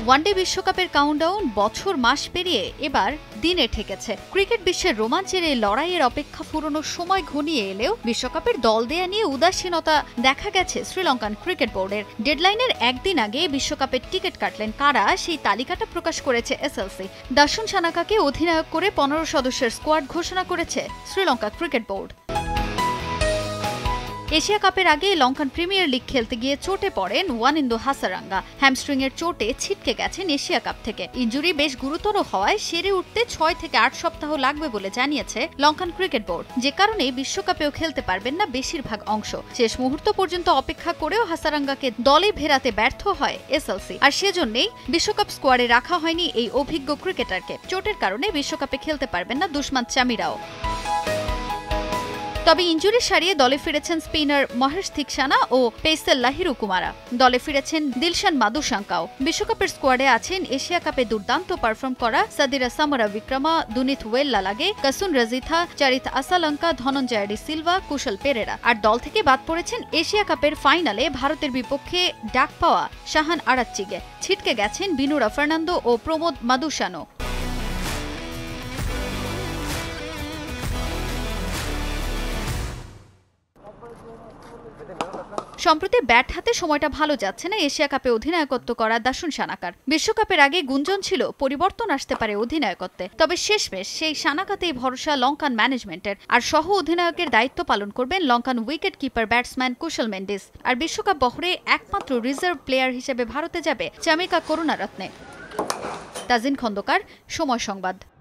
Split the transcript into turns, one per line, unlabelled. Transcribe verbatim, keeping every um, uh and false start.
One day বিশ্বকাপের countdown বছর মাস পেরিয়ে এবার দিনে ঠেকেছে। ক্রিকেট বিশ্বের রোমাঞ্চের এই লড়াইয়ের অপেক্ষা ফুরোনোর সময় ঘনিয়ে এলেও বিশ্বকাপের দল দেয়া নিয়ে উদাসীনতা দেখা গেছে শ্রীলঙ্কান ক্রিকেট বোর্ডের। ডেডলাইনের একদিন আগে বিশ্বকাপের টিকিট কাটলেন কারা, সেই তালিকাটা প্রকাশ করেছে এসএলসি। দাসুন সানাকাকে অধিনায়ক করে পনেরো সদস্যের স্কোয়াড ঘোষণা করেছে শ্রীলঙ্কা ক্রিকেট বোর্ড। এশিয়া কাপের আগে লঙ্কান প্রিমিয়ার লিগ খেলতে গিয়ে চোটে পড়েন ওয়ানিন্দু হাসারাঙ্গা। হ্যামস্ট্রিং এর চোটে ছিটকে গেছেন এশিয়া কাপ থেকে। ইনজুরি বেশ গুরুতর হওয়ায় সেরে উঠতে ছয় থেকে আট সপ্তাহ লাগবে বলে জানিয়েছে লঙ্কান ক্রিকেট বোর্ড, যে কারণে বিশ্বকাপেও খেলতে পারবেন না বেশিরভাগ অংশ। শেষ মুহূর্ত পর্যন্ত অপেক্ষা করেও হাসারাঙ্গাকে দলে ফেরাতে ব্যর্থ হয় এসএলসি, আর সেজন্যই বিশ্বকাপ স্কোয়াডে রাখা হয়নি এই অভিজ্ঞ ক্রিকেটারকে। চোটের কারণে বিশ্বকাপে খেলতে পারবেন না দুষ্মান চামিরাও। তবে ইনজুরি সারিয়ে দলে ফিরেছেন স্পিনার মহেশ থিকসানা ও পেসার লাহিরু কুমারা। দলে ফিরেছেন দিলশান মাদুশাঙ্কাও। বিশ্বকাপের স্কোয়াডে আছেন এশিয়া কাপে দুর্দান্ত পারফর্ম করা সাদিরা সামরা বিক্রমা, দুনিত ওয়েল্লালাগে, কাসুন রাজিথা, চারিত আসালঙ্কা, ধনঞ্জয় ডি সিলভা, কুশল পেরেরা। আর দল থেকে বাদ পড়েছেন এশিয়া কাপের ফাইনালে ভারতের বিপক্ষে ডাক পাওয়া শাহান আরাচ্চিগে। ছিটকে গেছেন বিনুরা ফার্নান্দো ও প্রমোদ মাদুশানো। সম্প্রতি ব্যাট হাতে সময়টা ভালো যাচ্ছে না এশিয়া কাপে অধিনায়কত্ব করা দাসুন সানাকার। বিশ্বকাপের আগে গুঞ্জন ছিল পরিবর্তন আসতে পারে অধিনায়কত্বে, তবে শেষমেশ সেই সানাকাতেই ভরসা লঙ্কান ম্যানেজমেন্টের। আর সহ অধিনায়কের দায়িত্ব পালন করবেন Lankan wicket keeper batsman Kusal Mendis. আর বিশ্বকাপ বহরে একমাত্র রিজার্ভ প্লেয়ার হিসেবে ভারতে যাবে চামিকা করুণারত্নে। তাজিন খন্দকার, সময় সংবাদ।